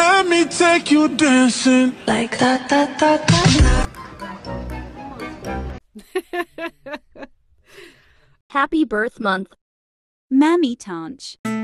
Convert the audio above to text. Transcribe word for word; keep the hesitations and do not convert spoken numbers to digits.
Let me take you dancing like da da da da da. Happy birth month. Mammy Tanch.